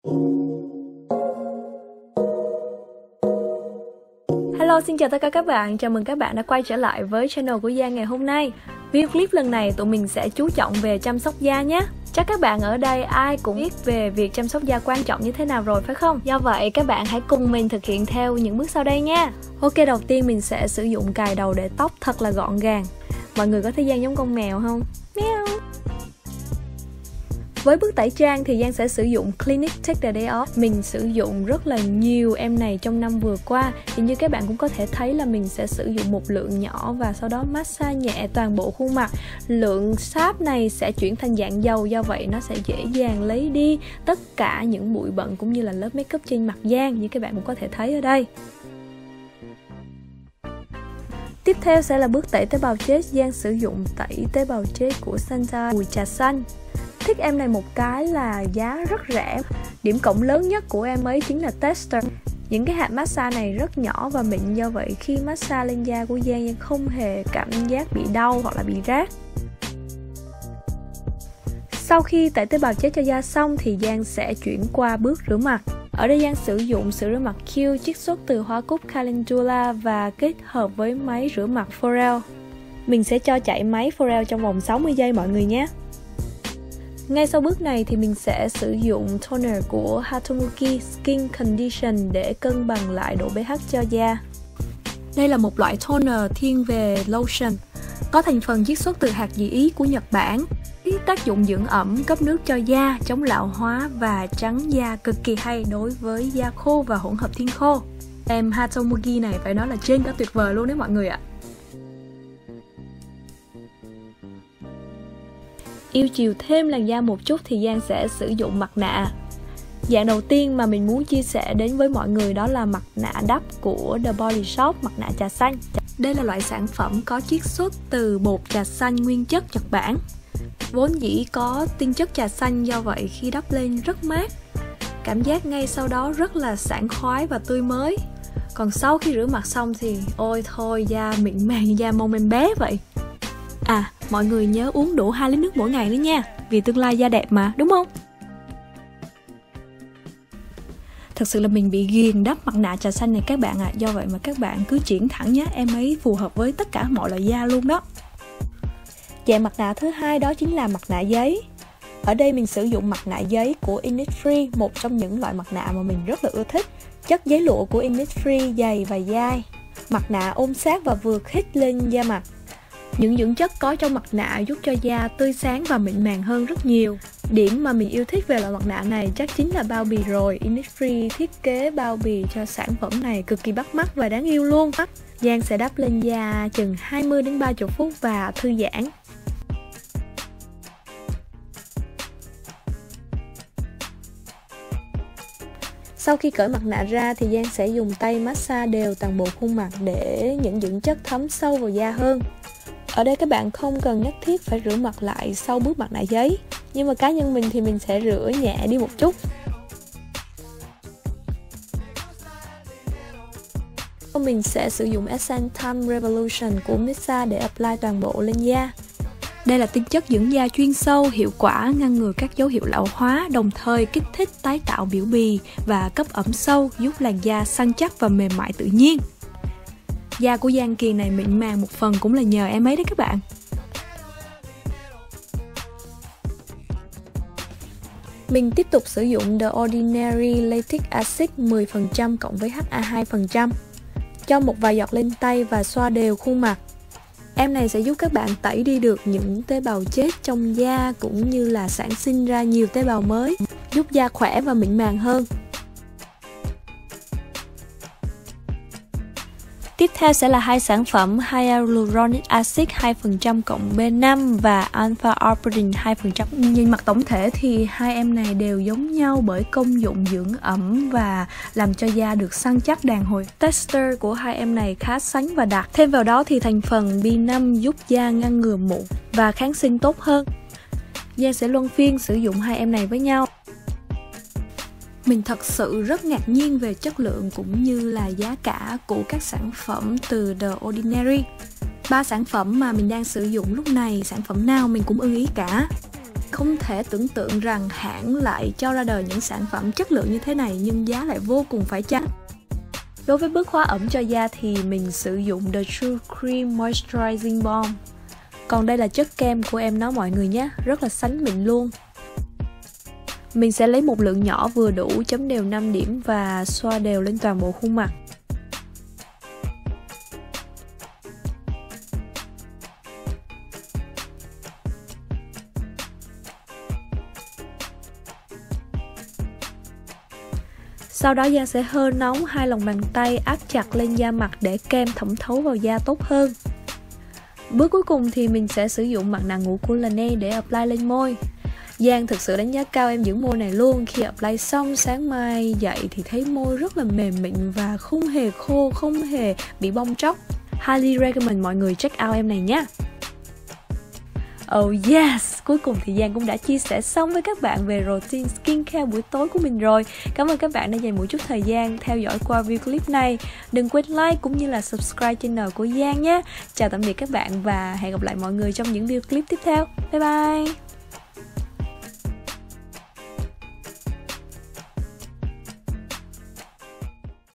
Hello, xin chào tất cả các bạn, chào mừng các bạn đã quay trở lại với channel của Giang ngày hôm nay. Video clip lần này tụi mình sẽ chú trọng về chăm sóc da nhé. Chắc các bạn ở đây ai cũng biết về việc chăm sóc da quan trọng như thế nào rồi phải không? Do vậy các bạn hãy cùng mình thực hiện theo những bước sau đây nha. Ok, đầu tiên mình sẽ sử dụng cài đầu để tóc thật là gọn gàng. Mọi người có thấy Giang giống con mèo không? Meow. Với bước tẩy trang thì Giang sẽ sử dụng Clinique Take the Day Off. Mình sử dụng rất là nhiều em này trong năm vừa qua. Thì như các bạn cũng có thể thấy là mình sẽ sử dụng một lượng nhỏ và sau đó massage nhẹ toàn bộ khuôn mặt. Lượng sáp này sẽ chuyển thành dạng dầu, do vậy nó sẽ dễ dàng lấy đi tất cả những bụi bẩn cũng như là lớp make up trên mặt Giang, như các bạn cũng có thể thấy ở đây. Tiếp theo sẽ là bước tẩy tế bào chết. Giang sử dụng tẩy tế bào chết của Santa mùi trà xanh. Thích em này một cái là giá rất rẻ. Điểm cộng lớn nhất của em ấy chính là texture. Những cái hạt massage này rất nhỏ và mịn, do vậy khi massage lên da của Giang không hề cảm giác bị đau hoặc là bị rát. Sau khi tẩy tế bào chết cho da xong thì Giang sẽ chuyển qua bước rửa mặt. Ở đây Giang sử dụng sữa rửa mặt Q chiết xuất từ hoa cúc Calendula và kết hợp với máy rửa mặt Forel. Mình sẽ cho chạy máy Forel trong vòng 60 giây mọi người nhé. Ngay sau bước này thì mình sẽ sử dụng toner của Hatomuki Skin Condition để cân bằng lại độ pH cho da. Đây là một loại toner thiên về lotion, có thành phần chiết xuất từ hạt dị ý của Nhật Bản. Tác dụng dưỡng ẩm, cấp nước cho da, chống lão hóa và trắng da cực kỳ hay đối với da khô và hỗn hợp thiên khô. Em Hatomuki này phải nói là trên đã tuyệt vời luôn đấy mọi người ạ. Yêu chiều thêm làn da một chút thì Giang sẽ sử dụng mặt nạ. Dạng đầu tiên mà mình muốn chia sẻ đến với mọi người đó là mặt nạ đắp của The Body Shop, mặt nạ trà xanh. Đây là loại sản phẩm có chiết xuất từ bột trà xanh nguyên chất Nhật Bản. Vốn dĩ có tinh chất trà xanh, do vậy khi đắp lên rất mát. Cảm giác ngay sau đó rất là sảng khoái và tươi mới. Còn sau khi rửa mặt xong thì ôi thôi, da mịn màng như da mong em bé vậy. À, mọi người nhớ uống đủ 2 lít nước mỗi ngày nữa nha, vì tương lai da đẹp mà, đúng không? Thật sự là mình bị ghiền đắp mặt nạ trà xanh này các bạn ạ. Do vậy mà các bạn cứ chuyển thẳng nhé, em ấy phù hợp với tất cả mọi loại da luôn đó. Dạng mặt nạ thứ hai đó chính là mặt nạ giấy. Ở đây mình sử dụng mặt nạ giấy của Innisfree, một trong những loại mặt nạ mà mình rất là ưa thích. Chất giấy lụa của Innisfree dày và dai. Mặt nạ ôm sát và vừa khít lên da mặt. Những dưỡng chất có trong mặt nạ giúp cho da tươi sáng và mịn màng hơn rất nhiều. Điểm mà mình yêu thích về loại mặt nạ này chắc chính là bao bì rồi. Innisfree thiết kế bao bì cho sản phẩm này cực kỳ bắt mắt và đáng yêu luôn. Giang sẽ đắp lên da chừng 20 đến 30 phút và thư giãn. Sau khi cởi mặt nạ ra thì Giang sẽ dùng tay massage đều toàn bộ khuôn mặt để những dưỡng chất thấm sâu vào da hơn. Ở đây các bạn không cần nhất thiết phải rửa mặt lại sau bước mặt nạ giấy, nhưng mà cá nhân mình thì mình sẽ rửa nhẹ đi một chút. Mình sẽ sử dụng Essence Time Revolution của Missa để apply toàn bộ lên da. Đây là tinh chất dưỡng da chuyên sâu, hiệu quả ngăn ngừa các dấu hiệu lão hóa, đồng thời kích thích tái tạo biểu bì và cấp ẩm sâu, giúp làn da săn chắc và mềm mại tự nhiên. Da của Giang kỳ này mịn màng một phần cũng là nhờ em ấy đấy các bạn. Mình tiếp tục sử dụng The Ordinary Lactic Acid 10% cộng với HA 2%. Cho một vài giọt lên tay và xoa đều khuôn mặt. Em này sẽ giúp các bạn tẩy đi được những tế bào chết trong da cũng như là sản sinh ra nhiều tế bào mới, giúp da khỏe và mịn màng hơn. Tiếp theo sẽ là hai sản phẩm Hyaluronic Acid 2% cộng B5 và Alpha Arbutin 2%. Nhìn mặt tổng thể thì hai em này đều giống nhau bởi công dụng dưỡng ẩm và làm cho da được săn chắc đàn hồi. Texture của hai em này khá sánh và đặc. Thêm vào đó thì thành phần B5 giúp da ngăn ngừa mụn và kháng sinh tốt hơn. Giang sẽ luân phiên sử dụng hai em này với nhau. Mình thật sự rất ngạc nhiên về chất lượng cũng như là giá cả của các sản phẩm từ The Ordinary. 3 sản phẩm mà mình đang sử dụng lúc này, sản phẩm nào mình cũng ưng ý cả. không thể tưởng tượng rằng hãng lại cho ra đời những sản phẩm chất lượng như thế này nhưng giá lại vô cùng phải chăng. Đối với bước hóa ẩm cho da thì mình sử dụng The True Cream Moisturizing Balm. Còn đây là chất kem của em nó mọi người nhé, rất là sánh mịn luôn. Mình sẽ lấy một lượng nhỏ vừa đủ, chấm đều 5 điểm và xoa đều lên toàn bộ khuôn mặt. Sau đó Giang sẽ hơ nóng hai lòng bàn tay áp chặt lên da mặt để kem thẩm thấu vào da tốt hơn. Bước cuối cùng thì mình sẽ sử dụng mặt nạ ngủ của Laneige để apply lên môi. Giang thực sự đánh giá cao em dưỡng môi này luôn. Khi apply xong sáng mai dậy thì thấy môi rất là mềm mịn và không hề khô, không hề bị bong tróc. Highly recommend mọi người check out em này nhé. Oh yes, cuối cùng thì Giang cũng đã chia sẻ xong với các bạn về routine skincare buổi tối của mình rồi. Cảm ơn các bạn đã dành một chút thời gian theo dõi qua video clip này. Đừng quên like cũng như là subscribe channel của Giang nhé. Chào tạm biệt các bạn và hẹn gặp lại mọi người trong những video clip tiếp theo. Bye bye.